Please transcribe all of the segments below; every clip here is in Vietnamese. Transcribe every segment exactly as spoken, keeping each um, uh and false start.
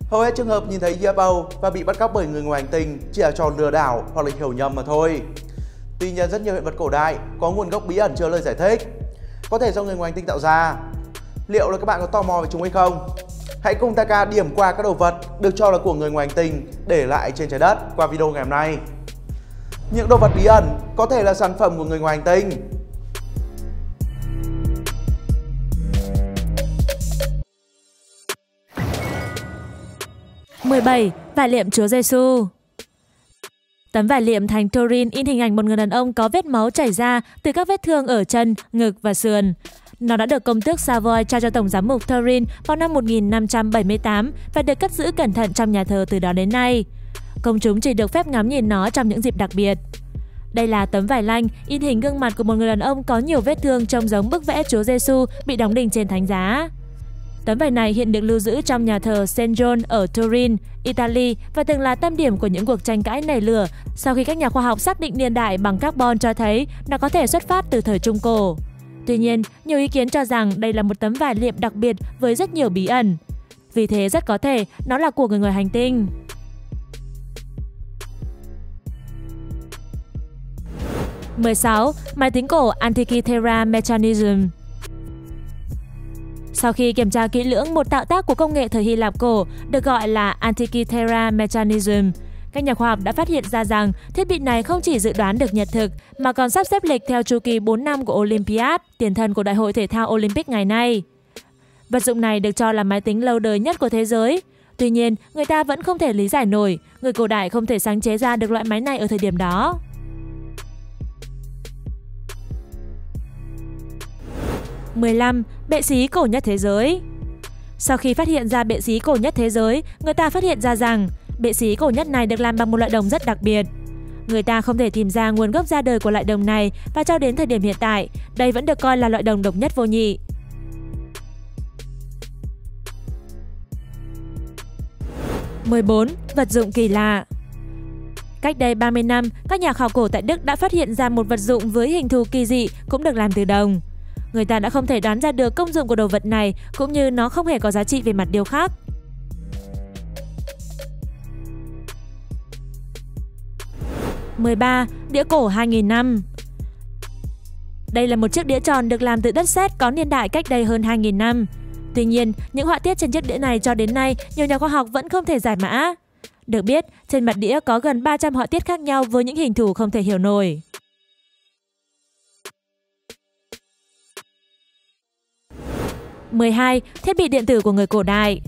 Hầu hết trường hợp nhìn thấy u ép ô và bị bắt cóc bởi người ngoài hành tinh chỉ là trò lừa đảo hoặc là hiểu nhầm mà thôi. Tuy nhiên, rất nhiều hiện vật cổ đại có nguồn gốc bí ẩn chưa lời giải thích, có thể do người ngoài hành tinh tạo ra. Liệu là các bạn có tò mò về chúng hay không? Hãy cùng Taka điểm qua các đồ vật được cho là của người ngoài hành tinh để lại trên trái đất qua video ngày hôm nay. Những đồ vật bí ẩn có thể là sản phẩm của người ngoài hành tinh. mười bảy. Vải liệm Chúa Giêsu. Tấm vải liệm thành Turin in hình ảnh một người đàn ông có vết máu chảy ra từ các vết thương ở chân, ngực và sườn. Nó đã được công tước Savoy trao cho Tổng giám mục Turin vào năm một nghìn năm trăm bảy mươi tám và được cất giữ cẩn thận trong nhà thờ từ đó đến nay. Công chúng chỉ được phép ngắm nhìn nó trong những dịp đặc biệt. Đây là tấm vải lanh in hình gương mặt của một người đàn ông có nhiều vết thương trông giống bức vẽ Chúa Giêsu bị đóng đinh trên thánh giá. Tấm vải này hiện được lưu giữ trong nhà thờ Saint John ở Turin, Italy và từng là tâm điểm của những cuộc tranh cãi nảy lửa sau khi các nhà khoa học xác định niên đại bằng carbon cho thấy nó có thể xuất phát từ thời Trung Cổ. Tuy nhiên, nhiều ý kiến cho rằng đây là một tấm vải liệm đặc biệt với rất nhiều bí ẩn. Vì thế rất có thể nó là của người ngoài hành tinh. mười sáu. Máy tính cổ Antikythera Mechanism. Sau khi kiểm tra kỹ lưỡng một tạo tác của công nghệ thời Hy Lạp cổ được gọi là Antikythera Mechanism, các nhà khoa học đã phát hiện ra rằng thiết bị này không chỉ dự đoán được nhật thực mà còn sắp xếp lịch theo chu kỳ bốn năm của Olympiad, tiền thân của Đại hội thể thao Olympic ngày nay. Vật dụng này được cho là máy tính lâu đời nhất của thế giới. Tuy nhiên, người ta vẫn không thể lý giải nổi người cổ đại không thể sáng chế ra được loại máy này ở thời điểm đó. mười lăm. Bệ xí cổ nhất thế giới. Sau khi phát hiện ra bệ xí cổ nhất thế giới, người ta phát hiện ra rằng bệ xí cổ nhất này được làm bằng một loại đồng rất đặc biệt. Người ta không thể tìm ra nguồn gốc ra đời của loại đồng này và cho đến thời điểm hiện tại, đây vẫn được coi là loại đồng độc nhất vô nhị. mười bốn. Vật dụng kỳ lạ. Cách đây ba mươi năm, các nhà khảo cổ tại Đức đã phát hiện ra một vật dụng với hình thù kỳ dị cũng được làm từ đồng. Người ta đã không thể đoán ra được công dụng của đồ vật này cũng như nó không hề có giá trị về mặt điêu khắc. mười ba. Đĩa cổ hai nghìn năm. Đây là một chiếc đĩa tròn được làm từ đất sét có niên đại cách đây hơn hai nghìn năm. Tuy nhiên, những họa tiết trên chiếc đĩa này cho đến nay nhiều nhà khoa học vẫn không thể giải mã. Được biết, trên mặt đĩa có gần ba trăm họa tiết khác nhau với những hình thù không thể hiểu nổi. mười hai. Thiết bị điện tử của người cổ đại.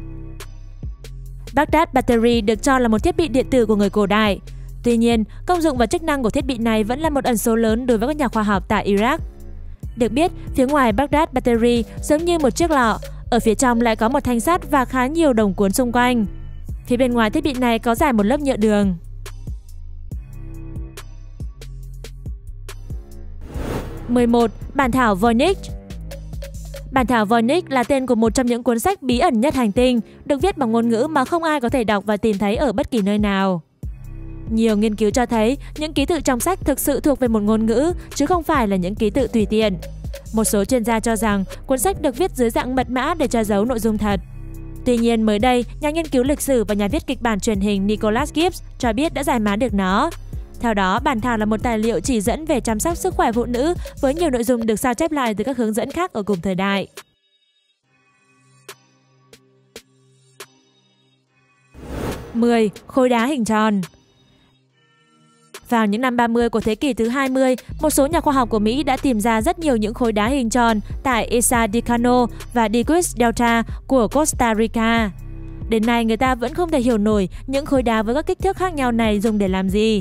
Baghdad Battery được cho là một thiết bị điện tử của người cổ đại. Tuy nhiên, công dụng và chức năng của thiết bị này vẫn là một ẩn số lớn đối với các nhà khoa học tại Iraq. Được biết, phía ngoài Baghdad Battery giống như một chiếc lọ, ở phía trong lại có một thanh sắt và khá nhiều đồng cuốn xung quanh. Phía bên ngoài thiết bị này có dải một lớp nhựa đường. mười một. Bản thảo Voynich. Bản thảo Voynich là tên của một trong những cuốn sách bí ẩn nhất hành tinh, được viết bằng ngôn ngữ mà không ai có thể đọc và tìm thấy ở bất kỳ nơi nào. Nhiều nghiên cứu cho thấy những ký tự trong sách thực sự thuộc về một ngôn ngữ, chứ không phải là những ký tự tùy tiện. Một số chuyên gia cho rằng cuốn sách được viết dưới dạng mật mã để che giấu nội dung thật. Tuy nhiên, mới đây, nhà nghiên cứu lịch sử và nhà viết kịch bản truyền hình Nicholas Gibbs cho biết đã giải mã được nó. Theo đó, bản thảo là một tài liệu chỉ dẫn về chăm sóc sức khỏe phụ nữ với nhiều nội dung được sao chép lại từ các hướng dẫn khác ở cùng thời đại. mười. Khối đá hình tròn. Vào những năm ba mươi của thế kỷ thứ hai mươi, một số nhà khoa học của Mỹ đã tìm ra rất nhiều những khối đá hình tròn tại Isla de Cano và Diguis Delta của Costa Rica. Đến nay, người ta vẫn không thể hiểu nổi những khối đá với các kích thước khác nhau này dùng để làm gì.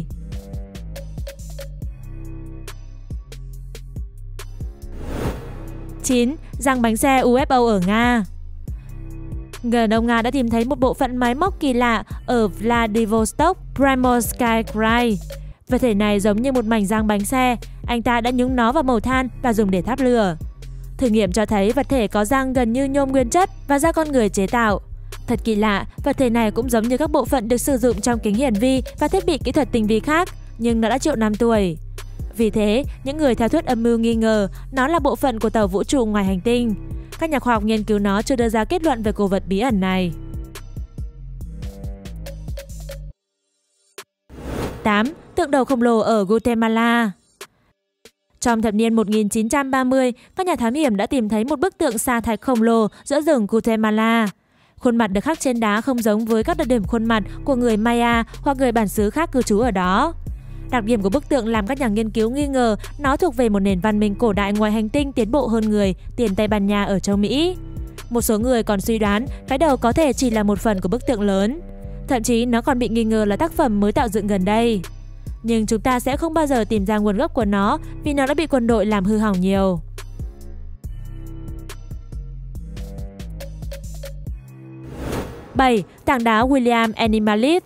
chín. Răng bánh xe u ép ô ở Nga. Người đàn ông Nga đã tìm thấy một bộ phận máy móc kỳ lạ ở Vladivostok, Primorskaya Krai. Vật thể này giống như một mảnh răng bánh xe. Anh ta đã nhúng nó vào màu than và dùng để thắp lửa. Thử nghiệm cho thấy vật thể có răng gần như nhôm nguyên chất và do con người chế tạo. Thật kỳ lạ, vật thể này cũng giống như các bộ phận được sử dụng trong kính hiển vi và thiết bị kỹ thuật tinh vi khác, nhưng nó đã triệu năm tuổi. Vì thế, những người theo thuyết âm mưu nghi ngờ nó là bộ phận của tàu vũ trụ ngoài hành tinh. Các nhà khoa học nghiên cứu nó chưa đưa ra kết luận về cổ vật bí ẩn này. tám, tượng đầu khổng lồ ở Guatemala. Trong thập niên một nghìn chín trăm ba mươi, các nhà thám hiểm đã tìm thấy một bức tượng sa thạch khổng lồ giữa rừng Guatemala. Khuôn mặt được khắc trên đá không giống với các đặc điểm khuôn mặt của người Maya hoặc người bản xứ khác cư trú ở đó. Đặc điểm của bức tượng làm các nhà nghiên cứu nghi ngờ nó thuộc về một nền văn minh cổ đại ngoài hành tinh tiến bộ hơn người tiền Tây Ban Nha ở châu Mỹ. Một số người còn suy đoán cái đầu có thể chỉ là một phần của bức tượng lớn. Thậm chí nó còn bị nghi ngờ là tác phẩm mới tạo dựng gần đây. Nhưng chúng ta sẽ không bao giờ tìm ra nguồn gốc của nó vì nó đã bị quân đội làm hư hỏng nhiều. bảy. Tảng đá William Animalis.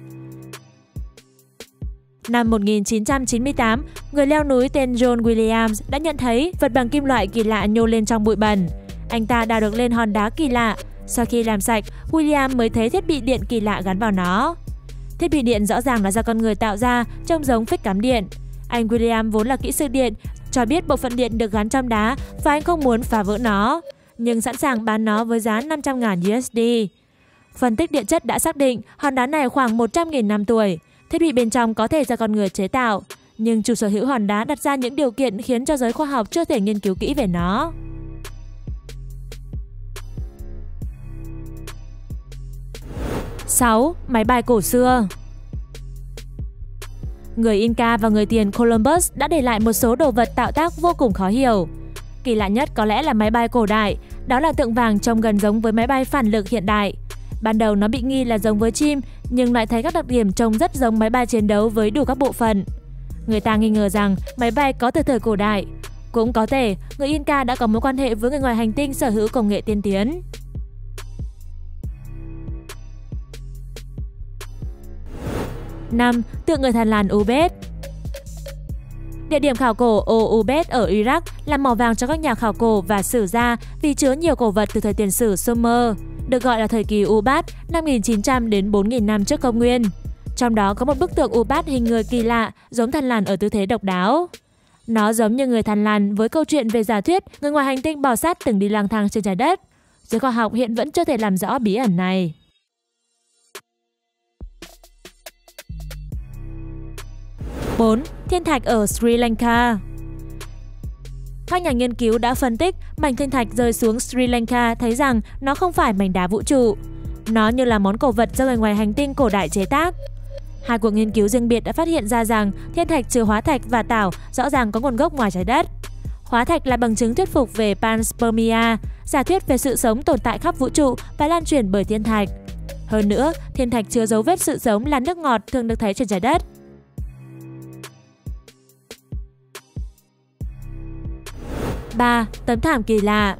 Năm một nghìn chín trăm chín mươi tám, người leo núi tên John Williams đã nhận thấy vật bằng kim loại kỳ lạ nhô lên trong bụi bẩn. Anh ta đào được lên hòn đá kỳ lạ. Sau khi làm sạch, William mới thấy thiết bị điện kỳ lạ gắn vào nó. Thiết bị điện rõ ràng là do con người tạo ra, trông giống phích cắm điện. Anh William vốn là kỹ sư điện, cho biết bộ phận điện được gắn trong đá và anh không muốn phá vỡ nó, nhưng sẵn sàng bán nó với giá năm trăm nghìn đô la. Phân tích điện chất đã xác định hòn đá này khoảng một trăm nghìn năm tuổi. Thiết bị bên trong có thể do con người chế tạo, nhưng chủ sở hữu hòn đá đặt ra những điều kiện khiến cho giới khoa học chưa thể nghiên cứu kỹ về nó. sáu. Máy bay cổ xưa. Người Inca và người tiền Columbus đã để lại một số đồ vật tạo tác vô cùng khó hiểu. Kỳ lạ nhất có lẽ là máy bay cổ đại, đó là tượng vàng trông gần giống với máy bay phản lực hiện đại. Ban đầu nó bị nghi là giống với chim, nhưng lại thấy các đặc điểm trông rất giống máy bay chiến đấu với đủ các bộ phận. Người ta nghi ngờ rằng máy bay có từ thời cổ đại. Cũng có thể, người Inca đã có mối quan hệ với người ngoài hành tinh sở hữu công nghệ tiên tiến. năm. Tượng người Thần Lằn Ubed. Địa điểm khảo cổ Ô Ubed ở Iraq là mỏ vàng cho các nhà khảo cổ và sử gia vì chứa nhiều cổ vật từ thời tiền sử Sumer, được gọi là thời kỳ Ubat, năm nghìn chín trăm đến bốn nghìn năm trước công nguyên. Trong đó có một bức tượng Ubat hình người kỳ lạ, giống thần lằn ở tư thế độc đáo. Nó giống như người thần lằn với câu chuyện về giả thuyết người ngoài hành tinh bò sát từng đi lang thang trên trái đất. Giới khoa học hiện vẫn chưa thể làm rõ bí ẩn này. bốn. Thiên thạch ở Sri Lanka. Các nhà nghiên cứu đã phân tích mảnh thiên thạch rơi xuống Sri Lanka thấy rằng nó không phải mảnh đá vũ trụ. Nó như là món cổ vật do người ngoài hành tinh cổ đại chế tác. Hai cuộc nghiên cứu riêng biệt đã phát hiện ra rằng thiên thạch chứa hóa thạch và tảo rõ ràng có nguồn gốc ngoài trái đất. Hóa thạch là bằng chứng thuyết phục về panspermia, giả thuyết về sự sống tồn tại khắp vũ trụ và lan truyền bởi thiên thạch. Hơn nữa, thiên thạch chứa dấu vết sự sống là nước ngọt thường được thấy trên trái đất. ba. Tấm thảm kỳ lạ.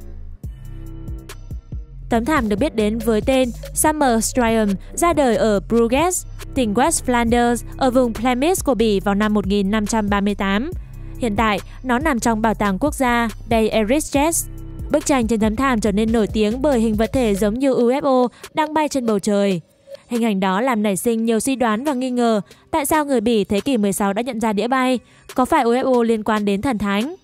Tấm thảm được biết đến với tên Summer Strium ra đời ở Bruges, tỉnh West Flanders ở vùng Flemish của Bỉ vào năm một nghìn năm trăm ba mươi tám. Hiện tại, nó nằm trong bảo tàng quốc gia Bay Erasmus. Bức tranh trên tấm thảm trở nên nổi tiếng bởi hình vật thể giống như u ép ô đang bay trên bầu trời. Hình ảnh đó làm nảy sinh nhiều suy đoán và nghi ngờ tại sao người Bỉ thế kỷ mười sáu đã nhận ra đĩa bay, có phải u ép ô liên quan đến thần thánh?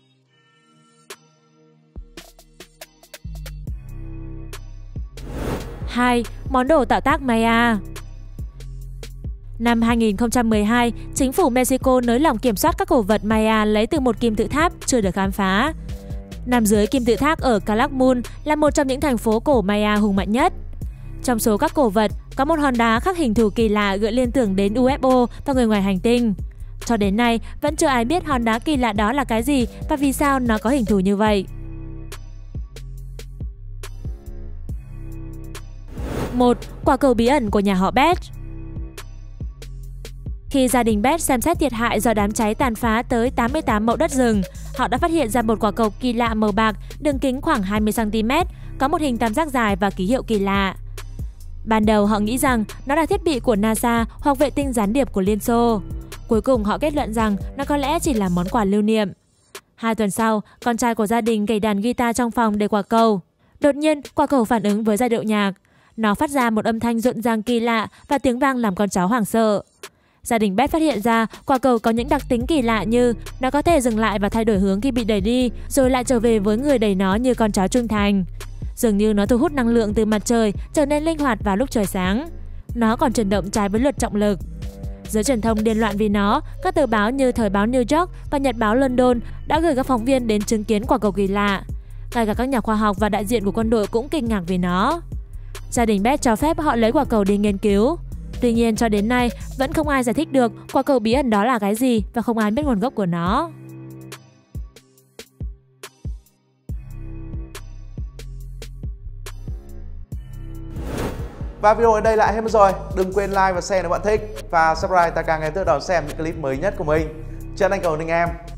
hai. Món đồ tạo tác Maya. Năm hai nghìn không trăm mười hai, chính phủ Mexico nới lỏng kiểm soát các cổ vật Maya lấy từ một kim tự tháp chưa được khám phá. Nằm dưới kim tự tháp ở Calakmul là một trong những thành phố cổ Maya hùng mạnh nhất. Trong số các cổ vật, có một hòn đá khắc hình thù kỳ lạ gợi liên tưởng đến u ép ô và người ngoài hành tinh. Cho đến nay, vẫn chưa ai biết hòn đá kỳ lạ đó là cái gì và vì sao nó có hình thù như vậy. một. Quả cầu bí ẩn của nhà họ Beth. Khi gia đình Beth xem xét thiệt hại do đám cháy tàn phá tới tám mươi tám mẫu đất rừng, họ đã phát hiện ra một quả cầu kỳ lạ màu bạc, đường kính khoảng hai mươi xăng ti mét, có một hình tam giác dài và ký hiệu kỳ lạ. Ban đầu họ nghĩ rằng nó là thiết bị của NASA hoặc vệ tinh gián điệp của Liên Xô. Cuối cùng họ kết luận rằng nó có lẽ chỉ là món quà lưu niệm. Hai tuần sau, con trai của gia đình gảy đàn guitar trong phòng để quả cầu. Đột nhiên, quả cầu phản ứng với giai điệu nhạc. Nó phát ra một âm thanh rộn ràng kỳ lạ và tiếng vang làm con cháu hoảng sợ. Gia đình Beth phát hiện ra quả cầu có những đặc tính kỳ lạ như nó có thể dừng lại và thay đổi hướng khi bị đẩy đi, rồi lại trở về với người đẩy nó như con chó trung thành. Dường như nó thu hút năng lượng từ mặt trời, trở nên linh hoạt vào lúc trời sáng. Nó còn chuyển động trái với luật trọng lực. Giới truyền thông điên loạn vì nó, các tờ báo như Thời báo New York và Nhật báo London đã gửi các phóng viên đến chứng kiến quả cầu kỳ lạ. Ngay cả các nhà khoa học và đại diện của quân đội cũng kinh ngạc vì nó. Gia đình Beth cho phép họ lấy quả cầu đi nghiên cứu. Tuy nhiên cho đến nay vẫn không ai giải thích được quả cầu bí ẩn đó là cái gì và không ai biết nguồn gốc của nó. Và video ở đây lại hết mất rồi. Đừng quên like và share nếu bạn thích. Và subscribe ta càng ngày tự đón xem những clip mới nhất của mình. Chân Anh cầu anh em.